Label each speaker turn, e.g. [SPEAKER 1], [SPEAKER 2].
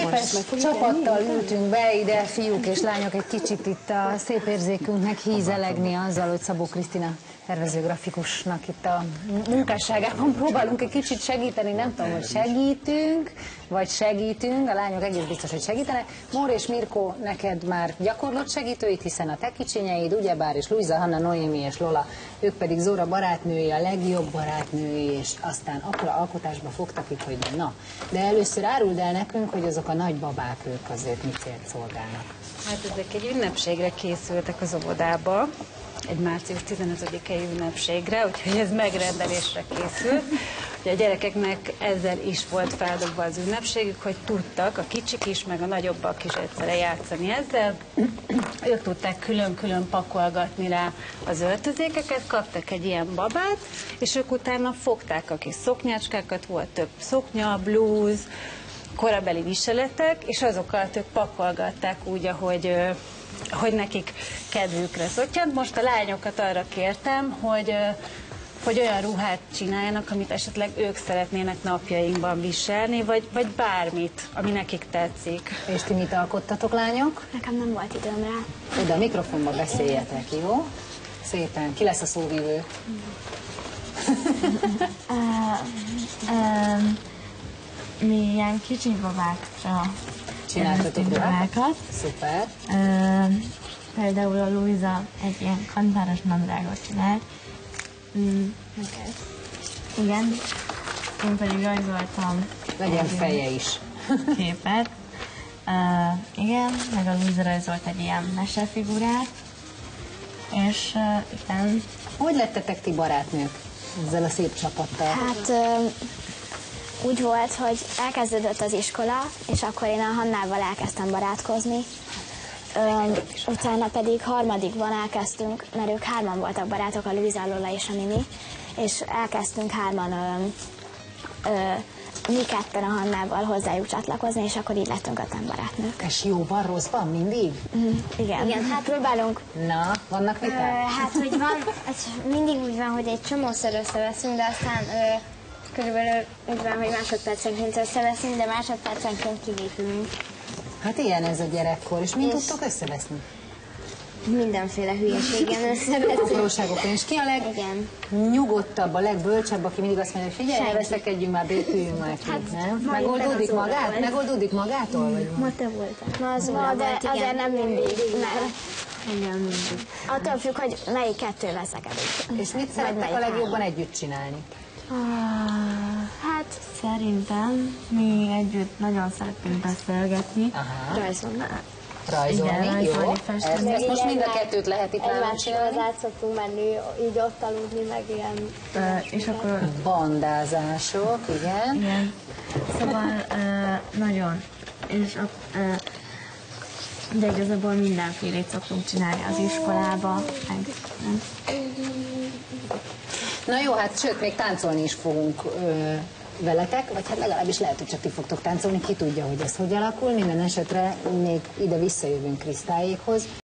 [SPEAKER 1] Képes csapattal ültünk be ide, fiúk és lányok, egy kicsit itt a szép érzékünknek hízelegni azzal, hogy Szabó Krisztina tervezőgrafikusnak itt a munkásságában próbálunk egy kicsit segíteni, nem tudom, hogy segítünk, vagy segítünk, a lányok egész biztos, hogy segítenek. Mór és Mirko, neked már gyakorlott segítőid, hiszen a te kicsinyeid, ugyebár, és Luisa, Hanna, Noémi és Lola, ők pedig Zóra barátnői, a legjobb barátnői, és aztán akkora alkotásba fogtak itt, hogy na. De először áruld el nekünk, hogy azok a nagybabák, ők azért mit célt szolgálnak.
[SPEAKER 2] Hát ezek egy ünnepségre készültek az óvodába, egy március 15-i ünnepségre, úgyhogy ez megrendelésre készült. Ugye a gyerekeknek ezzel is volt feldobva az ünnepségük, hogy tudtak a kicsik is, meg a nagyobbak is egyszerre játszani ezzel. Ők tudták külön-külön pakolgatni rá az öltözékeket, kaptak egy ilyen babát, és ők utána fogták a kis szoknyácskákat, volt több szoknya, blúz, korabeli viseletek, és azokat ők pakolgatták úgy, hogy nekik kedvükre szottyant. Most a lányokat arra kértem, hogy olyan ruhát csináljanak, amit esetleg ők szeretnének napjainkban viselni, vagy bármit, ami nekik tetszik.
[SPEAKER 1] És ti mit alkottatok, lányok?
[SPEAKER 3] Nekem nem volt időm rá.
[SPEAKER 1] Oda a mikrofonba beszéljetek, jó? Szépen. Ki lesz a szóvivő?
[SPEAKER 4] Mi ilyen kicsi babákra
[SPEAKER 1] Csináltatok ruhákat? Szuper.
[SPEAKER 4] Például a Luisa egy ilyen kantáros nadrágot csinált. Igen. Én pedig rajzoltam.
[SPEAKER 1] Legyen feje is.
[SPEAKER 4] Képet. Igen, meg a Luisa rajzolt egy ilyen mesefigurát. És igen.
[SPEAKER 1] Hogy lettetek ti barátnők ezzel a szép csapattal?
[SPEAKER 3] Hát úgy volt, hogy elkezdődött az iskola, és akkor én a Hannával elkezdtem barátkozni. Utána pedig harmadikban elkezdtünk, mert ők hárman voltak barátok, a Luisa, a Lola és a Mimi, és elkezdtünk hárman mi ketten a Hannával hozzájuk csatlakozni, és akkor így lettünk öten barátnők.
[SPEAKER 1] És jóban, rosszban, mindig?
[SPEAKER 3] Igen. Igen, hát próbálunk.
[SPEAKER 1] Na, vannak viták?
[SPEAKER 5] Hát, hogy van, ez mindig úgy van, hogy egy csomószor összeveszünk, de aztán körülbelül úgy van, hogy másodpercenként összeveszünk, de másodpercenként kilépünk.
[SPEAKER 1] Hát ilyen ez a gyerekkor, és mind tudtok összeveszni?
[SPEAKER 5] Mindenféle hülyeségen összeveszünk.
[SPEAKER 1] Apróságokon, és ki a legnyugodtabb, a legbölcsebb, aki mindig azt mondja, hogy figyelj, ne veszekedjünk már, béküljünk már ki, nem? Megoldódik magát? Megoldódik magától? Vagy
[SPEAKER 5] ma te voltál. Ma az óra volt, igen.
[SPEAKER 3] Azért nem mindig, mert
[SPEAKER 5] Igen, mindig.
[SPEAKER 3] attól függ, hogy melyik kettő veszekedik.
[SPEAKER 1] És mit szeretnek a legjobban együtt csinálni?
[SPEAKER 4] Hát szerintem mi együtt nagyon szeretünk beszélgetni.
[SPEAKER 3] Rajzolni.
[SPEAKER 1] Rajzolni,
[SPEAKER 4] Igen,
[SPEAKER 1] jó?
[SPEAKER 4] rajzolni, festeni.
[SPEAKER 1] Ezt most mind a kettőt lehet itt nálam
[SPEAKER 5] Egymáshoz
[SPEAKER 1] csinálni?
[SPEAKER 5] át szoktunk menni, így ott aludni, meg ilyen.
[SPEAKER 4] És akkor
[SPEAKER 1] Bandázások, igen.
[SPEAKER 4] igen. Szóval nagyon. És de igazából mindenfélét szoktunk csinálni az iskolába.
[SPEAKER 1] Na jó, hát sőt, még táncolni is fogunk veletek, vagy hát legalábbis lehet, hogy csak ti fogtok táncolni, ki tudja, hogy ez hogy alakul. Minden esetre még ide visszajövünk Krisztályékhoz.